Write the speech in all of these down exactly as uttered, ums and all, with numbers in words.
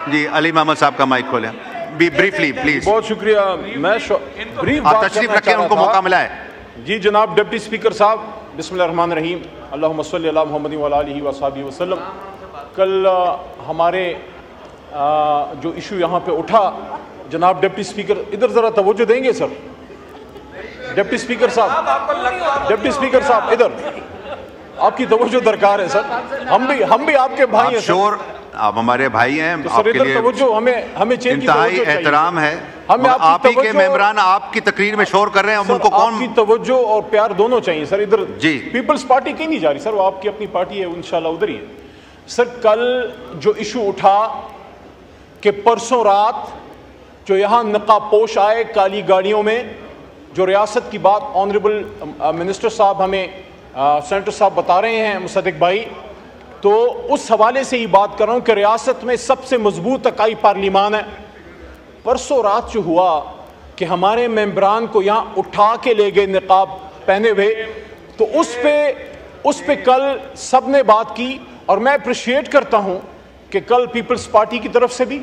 جی علی محمد صاحب کا مائک کھولیں بھی بریفلی پلیز. بہت شکریہ. میں بریف آپ تشریف رکھیں, ان کو موقع ملا ہے. جی جناب ڈپٹی اسپیکر صاحب, بسم اللہ الرحمن الرحیم, اللہم صلی علی محمد وعلی آلہ وصحبہ وسلم. کل ہمارے جو ایشو یہاں پہ اٹھا, جناب ڈپٹی اسپیکر ادھر ذرا توجہ دیں گے سر. ڈپٹی اسپیکر صاحب ڈپٹی اسپیکر صاحب ادھر آپ کی توجہ درکار ہے سر. ہم بھی ہم بھی آپ کے بھائی ہیں شور, آپ ہمارے بھائی ہیں, آپ کے لیے توجہ ہمیں ہمیں انتہائی احترام ہے. آپ ہی کے ممبران آپ کی تقریر میں شور کر رہے ہیں, ان کو کون آپ کی توجہ اور پیار دونوں چاہیے سر. ادھر جی پیپلز پارٹی کہیں نہیں جا رہی سر, وہ آپ کی اپنی پارٹی ہے, انشاءاللہ ادھر ہی ہے سر. کل جو ایشو اٹھا کہ پرسوں رات جو یہاں نقاب پوش آئے کالی گاڑیوں میں, جو ریاست کی بات آنریبل منسٹر صاحب ہمیں سینیٹر صاحب بتا رہے ہیں, مصدق بھائی, تو اس حوالے سے ہی بات کر رہا ہوں کہ ریاست میں سب سے مضبوط اکائی پارلیمان ہے. پرسوں رات جو ہوا کہ ہمارے ممبران کو یہاں اٹھا کے لے گئے نقاب پہنے ہوئے, تو اس پہ اس پہ کل سب نے بات کی. اور میں اپریشیٹ کرتا ہوں کہ کل پیپلز پارٹی کی طرف سے بھی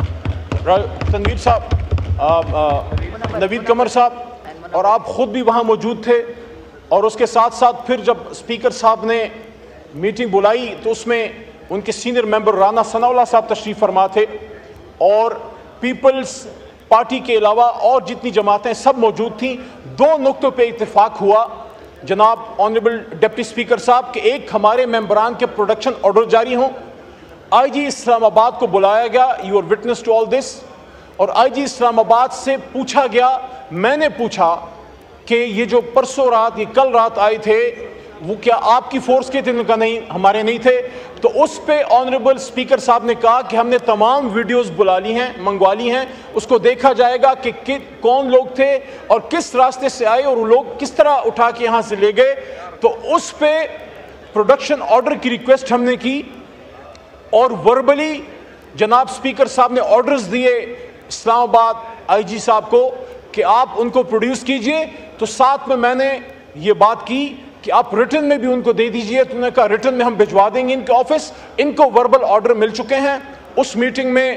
تنویر صاحب, نوید قمر صاحب, اور آپ خود بھی وہاں موجود تھے. اور اس کے ساتھ ساتھ پھر جب اسپیکر صاحب نے میٹنگ بلائی تو اس میں ان کے سینئر ممبر رانا ثناء اللہ صاحب تشریف فرما تھے, اور پیپلز پارٹی کے علاوہ اور جتنی جماعتیں سب موجود تھیں. دو نقطوں پہ اتفاق ہوا جناب آنریبل ڈپٹی اسپیکر صاحب کہ ایک, ہمارے ممبران کے پروڈکشن آرڈر جاری ہوں. آئی جی اسلام آباد کو بلایا گیا, you are witness to all this, اور آئی جی اسلام آباد سے پوچھا گیا, میں نے پوچھا کہ یہ جو پرسوں رات یہ کل رات آئے تھے وہ کیا آپ کی فورس کے تھے؟ ان کا نہیں, ہمارے نہیں تھے. تو اس پہ آنریبل اسپیکر صاحب نے کہا کہ ہم نے تمام ویڈیوز بلا لی ہیں, منگوا لی ہیں, اس کو دیکھا جائے گا کہ کون لوگ تھے اور کس راستے سے آئے اور وہ لوگ کس طرح اٹھا کے یہاں سے لے گئے. تو اس پہ پروڈکشن آرڈر کی ریکویسٹ ہم نے کی, اور وربلی جناب اسپیکر صاحب نے آرڈرز دیے اسلام آباد آئی جی صاحب کو کہ آپ ان کو پروڈیوس کیجئے. تو ساتھ میں میں نے یہ بات کی کہ آپ ریٹن میں بھی ان کو دے دیجئے. تو انہوں نے کہا ریٹن میں ہم بھجوا دیں گے ان کے آفس. ان کو وربل آرڈر مل چکے ہیں. اس میٹنگ میں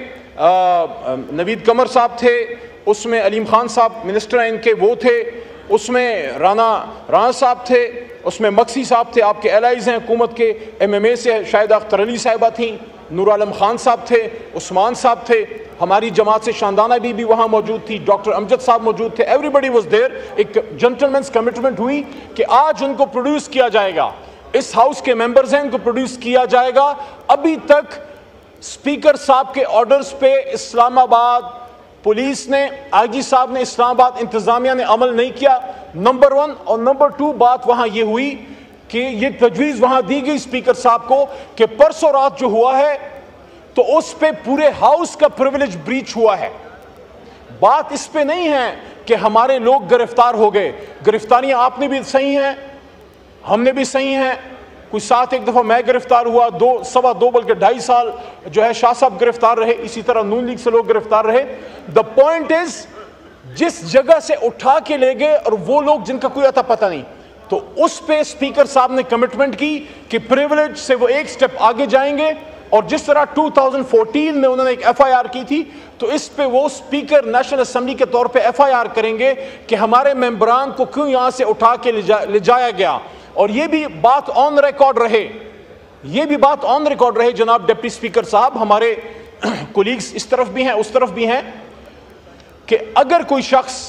نوید قمر صاحب تھے, اس میں علیم خان صاحب منسٹر ہیں ان کے وہ تھے, اس میں رانا رانا صاحب تھے, اس میں مکسی صاحب تھے, آپ کے الائز ہیں حکومت کے, ایم ایم اے سے شاہدہ اختر علی صاحبہ تھیں, نور عالم خان صاحب تھے, عثمان صاحب تھے, ہماری جماعت سے شاندانہ بی بھی وہاں موجود تھی, ڈاکٹر امجد صاحب موجود تھے, ایوری بڈی واز دیر. ایک جنٹلمنس کمٹمنٹ ہوئی کہ آج ان کو پروڈیوس کیا جائے گا, اس ہاؤس کے ممبرز ہیں, ان کو پروڈیوس کیا جائے گا. ابھی تک اسپیکر صاحب کے آرڈرز پہ اسلام آباد پولیس نے, آئی جی صاحب نے, اسلام آباد انتظامیہ نے عمل نہیں کیا, نمبر ون. اور نمبر ٹو بات وہاں یہ ہوئی کہ یہ تجویز وہاں دی گئی اسپیکر صاحب کو کہ پرسوں رات جو ہوا ہے تو اس پہ پورے ہاؤس کا پریویلیج بریچ ہوا ہے. بات اس پہ نہیں ہے کہ ہمارے لوگ گرفتار ہو گئے. گرفتاریاں آپ نے بھی صحیح ہیں, ہم نے بھی صحیح ہیں. کوئی ساتھ ایک دفعہ میں گرفتار ہوا, دو سوا دو بلکہ ڈھائی سال جو ہے شاہ صاحب گرفتار رہے, اسی طرح نون لیگ سے لوگ گرفتار رہے. دا پوائنٹ از جس جگہ سے اٹھا کے لے گئے اور وہ لوگ جن کا کوئی اتا پتہ نہیں, تو اس پہ اسپیکر صاحب نے کمٹمنٹ کی کہ پریویلیج سے وہ ایک سٹیپ آگے جائیں گے. اور جس طرح دو ہزار چودہ میں انہوں نے ایک ایف آئی آر کی تھی, تو اس پہ وہ اسپیکر نیشنل اسمبلی کے طور پہ ایف آئی آر کریں گے کہ ہمارے ممبران کو کیوں یہاں سے اٹھا کے لے جایا گیا. اور یہ بھی بات آن ریکارڈ رہے, یہ بھی بات آن ریکارڈ رہے جناب ڈپٹی اسپیکر صاحب, ہمارے کولیگز اس طرف بھی ہیں اس طرف بھی ہیں, کہ اگر کوئی شخص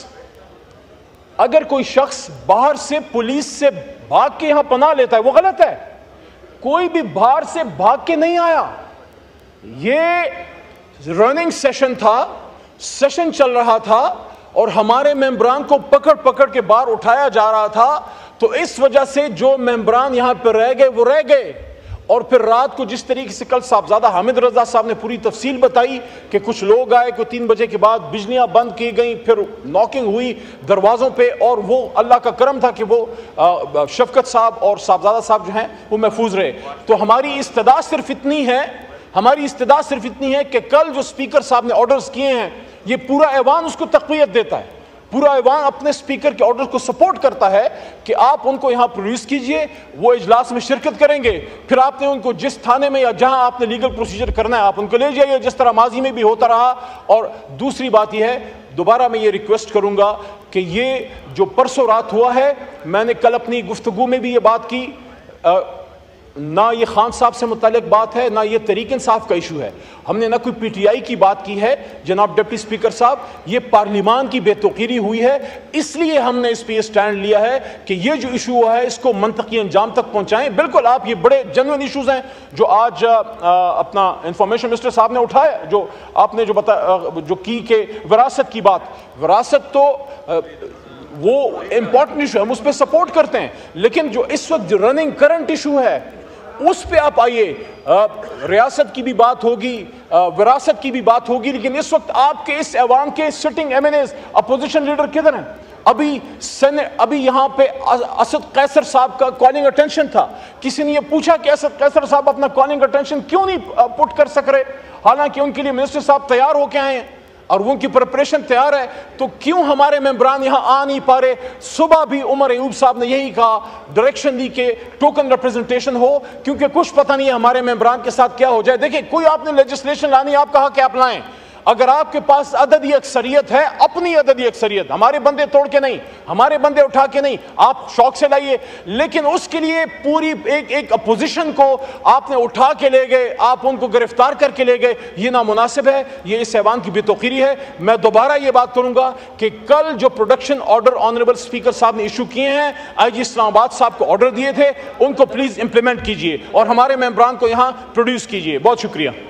اگر کوئی شخص باہر سے پولیس سے بھاگ کے یہاں پناہ لیتا ہے وہ غلط ہے. کوئی بھی باہر سے بھاگ کے نہیں آیا, یہ رننگ سیشن تھا, سیشن چل رہا تھا, اور ہمارے ممبران کو پکڑ پکڑ کے باہر اٹھایا جا رہا تھا. تو اس وجہ سے جو ممبران یہاں پہ رہ گئے وہ رہ گئے. اور پھر رات کو جس طریقے سے کل صاحبزادہ حامد رضا صاحب نے پوری تفصیل بتائی کہ کچھ لوگ آئے کہ تین بجے کے بعد بجلیاں بند کی گئیں, پھر ناکنگ ہوئی دروازوں پہ, اور وہ اللہ کا کرم تھا کہ وہ شفقت صاحب اور صاحبزادہ صاحب جو ہیں وہ محفوظ رہے. تو ہماری استدعا صرف اتنی ہے ہماری استدعا صرف اتنی ہے کہ کل جو اسپیکر صاحب نے آرڈرز کیے ہیں یہ پورا ایوان اس کو تقویت دیتا ہے. پورا ایوان اپنے اسپیکر کے آرڈر کو سپورٹ کرتا ہے کہ آپ ان کو یہاں پروڈیوس کیجئے، وہ اجلاس میں شرکت کریں گے، پھر آپ نے ان کو جس تھانے میں یا جہاں آپ نے لیگل پروسیجر کرنا ہے آپ ان کو لے جائیے، جس طرح ماضی میں بھی ہوتا رہا۔ اور دوسری بات یہ ہے، دوبارہ میں یہ ریکویسٹ کروں گا کہ یہ جو پرسوں رات ہوا ہے، میں نے کل اپنی گفتگو میں بھی یہ بات کی، نہ یہ خان صاحب سے متعلق بات ہے، نہ یہ تحریک انصاف کا ایشو ہے، ہم نے نہ کوئی پی ٹی آئی کی بات کی ہے جناب ڈپٹی اسپیکر صاحب، یہ پارلیمان کی بے توقیری ہوئی ہے، اس لیے ہم نے اس پہ یہ سٹینڈ لیا ہے کہ یہ جو ایشو ہوا ہے اس کو منطقی انجام تک پہنچائیں۔ بالکل آپ یہ بڑے جنوین ایشوز ہیں جو آج اپنا انفارمیشن منسٹر صاحب نے اٹھایا، جو آپ نے جو بتا جو کی کہ وراثت کی بات، وراثت تو وہ امپورٹنٹ ایشو ہے، ہم اس پہ سپورٹ کرتے ہیں، لیکن جو اس وقت رننگ کرنٹ ایشو ہے اس پہ آپ آئیے، ریاست کی بھی بات ہوگی، وراثت کی بھی بات ہوگی، لیکن اس وقت آپ کے اس ایوان کے sitting M N as opposition leader کدھر ہیں؟ ابھی ابھی یہاں پہ اسد قیصر صاحب کا کالنگ اٹینشن تھا، کسی نے یہ پوچھا کہ اسد قیصر صاحب اپنا کالنگ اٹینشن کیوں نہیں پٹ کر سک رہے، حالانکہ ان کے لیے منسٹر صاحب تیار ہو کے آئے ہیں اور وہ ان کی پریپریشن تیار ہے، تو کیوں ہمارے ممبران یہاں آ نہیں پا رہے؟ صبح بھی عمر ایوب صاحب نے یہی کہا، ڈائریکشن دی کہ ٹوکن ریپرزنٹیشن ہو، کیونکہ کچھ پتہ نہیں ہے ہمارے ممبران کے ساتھ کیا ہو جائے۔ دیکھیں کوئی آپ نے لیجسلیشن لانی، آپ کہا کہ آپ لائیں، اگر آپ کے پاس عددی اکثریت ہے، اپنی عددی اکثریت، ہمارے بندے توڑ کے نہیں، ہمارے بندے اٹھا کے نہیں، آپ شوق سے لائیے، لیکن اس کے لیے پوری ایک ایک اپوزیشن کو آپ نے اٹھا کے لے گئے، آپ ان کو گرفتار کر کے لے گئے، یہ نامناسب ہے، یہ اس ایوان کی بے توقیری ہے۔ میں دوبارہ یہ بات کروں گا کہ کل جو پروڈکشن آرڈر آنریبل اسپیکر صاحب نے ایشو کیے ہیں، آئی جی اسلام آباد صاحب کو آرڈر دیے تھے، ان کو پلیز امپلیمنٹ کیجئے اور ہمارے ممبران کو یہاں پروڈیوس کیجئے۔ بہت شکریہ۔